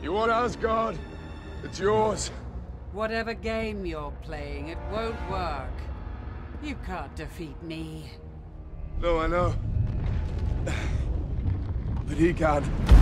You want Asgard? It's yours. Whatever game you're playing, it won't work. You can't defeat me. No, I know. But he can.